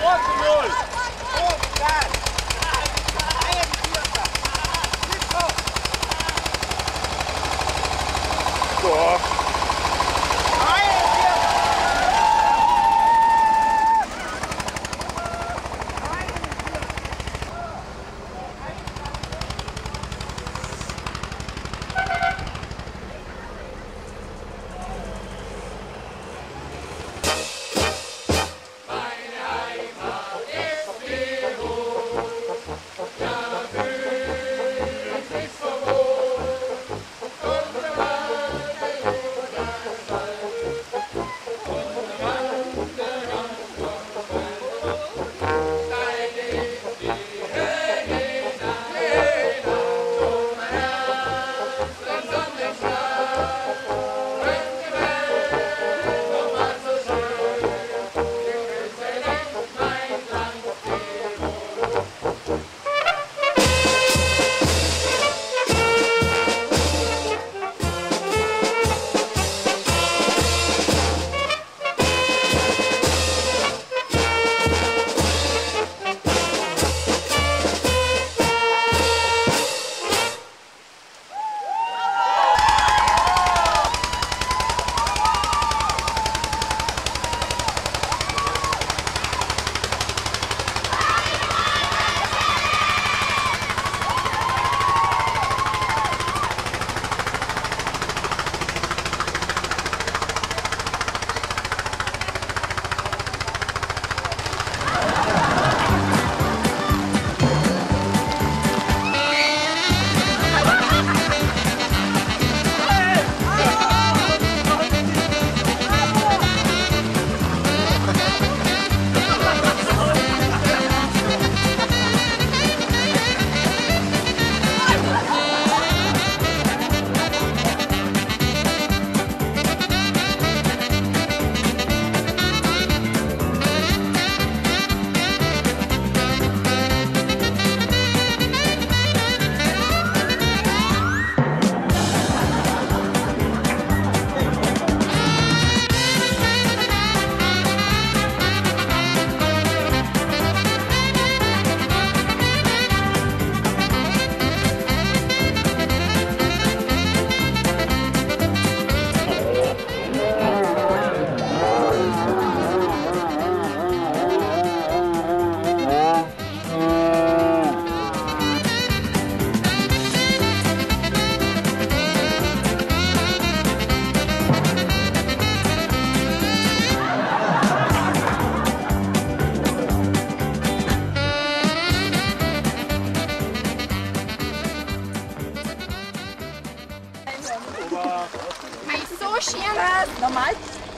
Normal.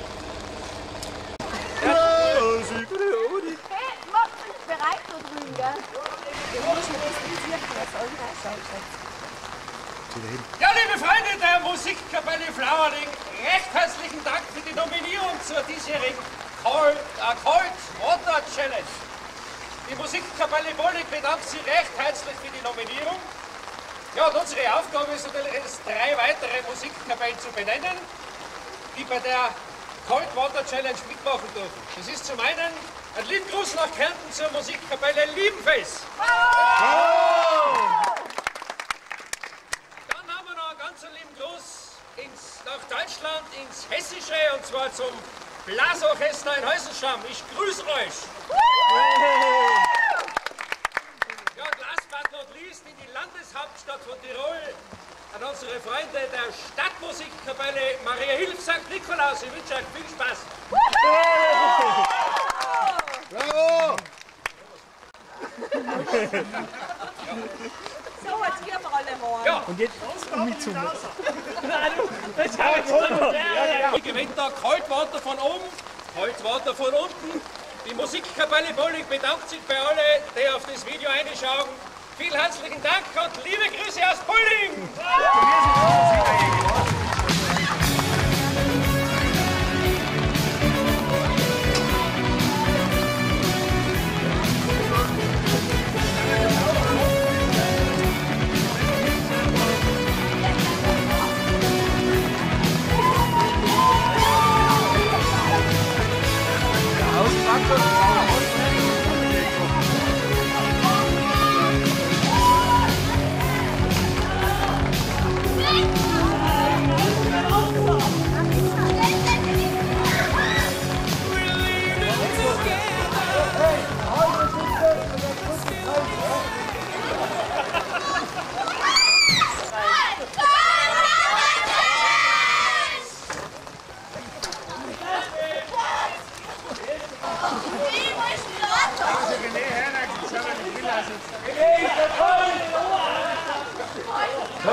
Hey, macht euch bereit da drüben, gell? Wir müssen das visieren, das soll reinschauen. Ja, liebe Freunde der Musikkapelle Flauerding, recht herzlichen Dank für die Nominierung zur diesjährigen Cold Water Challenge. Die Musikkapelle Bollig bedankt sich recht herzlich für die Nominierung. Ja, und unsere Aufgabe ist natürlich, jetzt 3 weitere Musikkapellen zu benennen, die bei der Cold Water Challenge mitmachen dürfen. Das ist zum einen ein lieben Gruß nach Kärnten zur Musikkapelle Liebenfels. Dann haben wir noch einen ganz lieben Gruß nach Deutschland, ins Hessische, und zwar zum Blasorchester in Heusenstamm. Ich grüße euch. Ja, und last but not least in die Landeshauptstadt von Tirol an unsere Freunde der Stadtmusikkapelle Maria Hilf St. Nikolaus. Ich wünsche euch viel Spaß. Bravo! So, jetzt gehen wir alle mal. Ja. Und jetzt mit zum. Ich gewinnt da Cold Water von oben, Cold Water von unten. Die Musikkapelle Bollig bedankt sich bei allen, die auf das Video reinschauen. Vielen herzlichen Dank und liebe Grüße aus Bollig! Auspacken.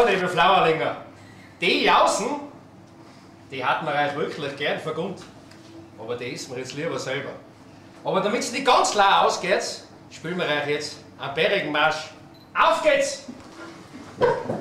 liebe Flauerlinger, die Jausen, die hat man euch wirklich gern vergund. Aber die essen wir jetzt lieber selber. Aber damit es nicht ganz klar ausgeht, spielen wir euch jetzt einen bärigen Marsch. Auf geht's!